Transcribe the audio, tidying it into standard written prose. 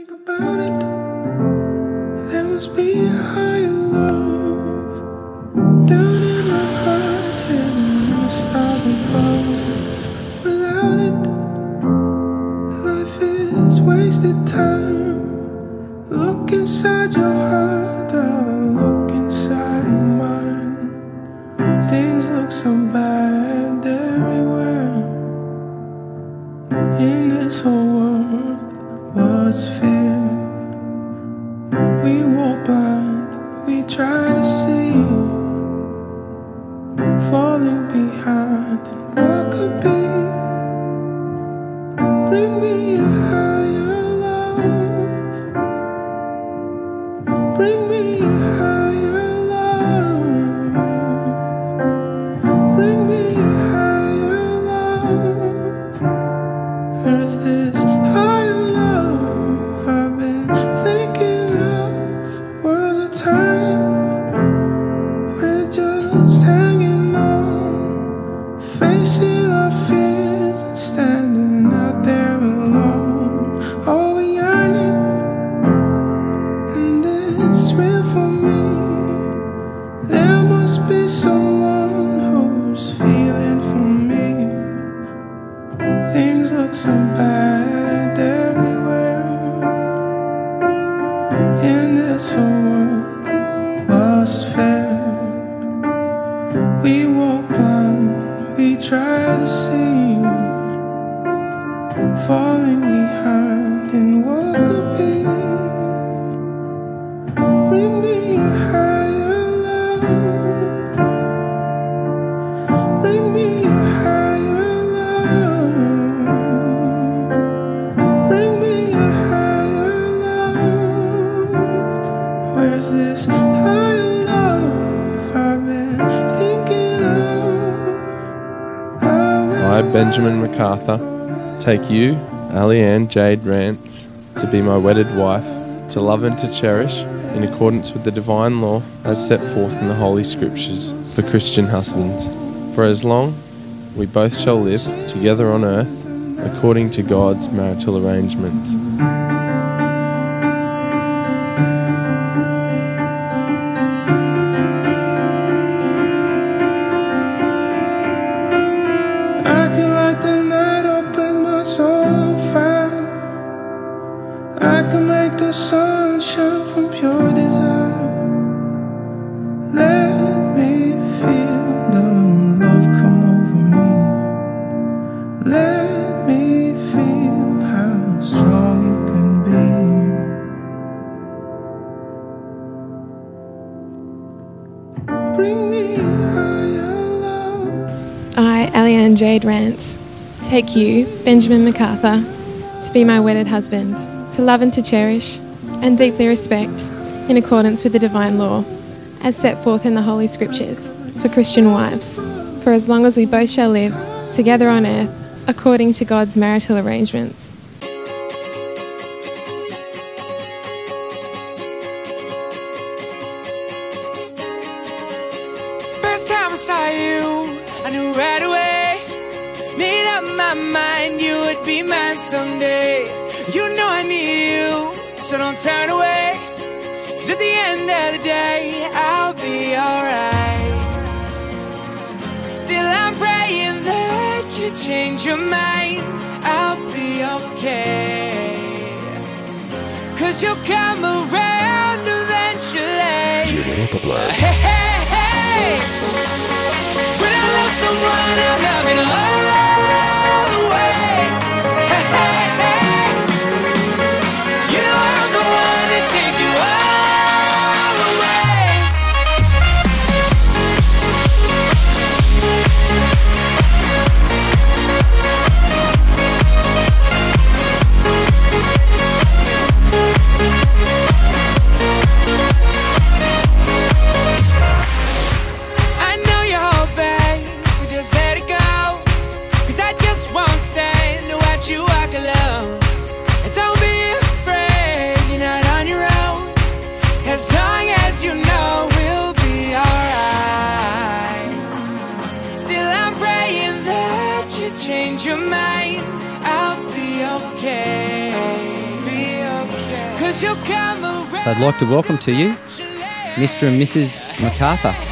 think about it, there must be a higher love down in my heart, hidden in the stars above. Without it, life is wasted time. Look inside your heart, I'll look inside mine. Things look so bad everywhere. In this whole world, what's fair? We walk blind, we try to see, falling behind in what could be. Bring me a higher love, bring me a higher love, bring me a higher love. There's this higher love I've been thinking of. Was a time we're just hanging on, facing our fears and standing out there alone. Are we yearning? And it's real for me. There must be someone who's feeling for me. Things look so bad everywhere. In this whole world, what's fair? We walk blind, we try to see, falling behind in what could be. Bring me a higher love, bring me a higher love, bring me a higher love. Where's this higher love I've been thinking of? I, Benjamin MacArthur, take you, Ali-Ann Jade Rance, to be my wedded wife, to love and to cherish, in accordance with the divine law as set forth in the Holy Scriptures, for Christian husbands. For as long we both shall live together on earth, according to God's marital arrangements. I can light the night up with my soul on fire. I can make the sun shine from pure desire. Let me feel the love come over me. Let me feel how strong it can be. Bring me higher love. I, Ali-Ann Jade Rance, take you, Benjamin MacArthur, to be my wedded husband, to love and to cherish, and deeply respect, in accordance with the divine law, as set forth in the Holy Scriptures, for Christian wives, for as long as we both shall live together on earth, according to God's marital arrangements. First time I saw you, I knew right away. Made up my mind you would be mine someday. You know I need you, so don't turn away. 'Cause at the end of the day, I'll be alright. Still I'm praying that you change your mind. I'll be okay. 'Cause you'll come around eventually. Hey, hey, hey. When I love someone, I'm loving all the way. Hey, hey, hey. You know I'm the one to take you all the way. I know you're hoping we just let it go. 'Cause I just won't stand to watch you walk alone. And don't be afraid, you're not on your own. As long as you know we'll be alright. Still I'm praying that you change your mind. I'll be okay. Be okay. 'cause you'll come around. So I'd like to welcome to you Mr. and Mrs. MacArthur.